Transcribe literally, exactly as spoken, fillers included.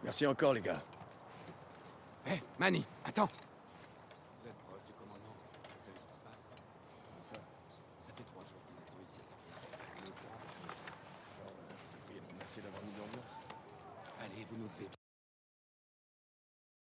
Merci encore, les gars. Hé, hey, Manny, attends. Vous êtes proche du commandant. Vous savez ce qui se passe? Comment ça? Ça fait trois jours qu'on attend ici sans rien faire. Le temps. Alors, euh, vous devriez nous remercier d'avoir mis l'ambiance. Allez, vous nous devez